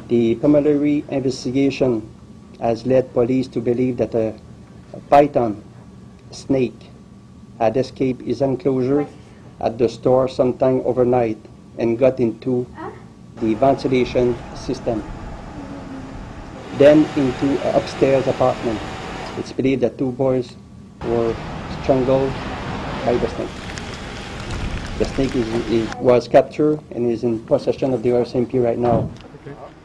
The preliminary investigation has led police to believe that a python snake had escaped his enclosure at the store sometime overnight and got into the ventilation system, then into an upstairs apartment. It's believed that 2 boys were strangled by the snake. The snake was captured and is in possession of the RCMP right now. Okay.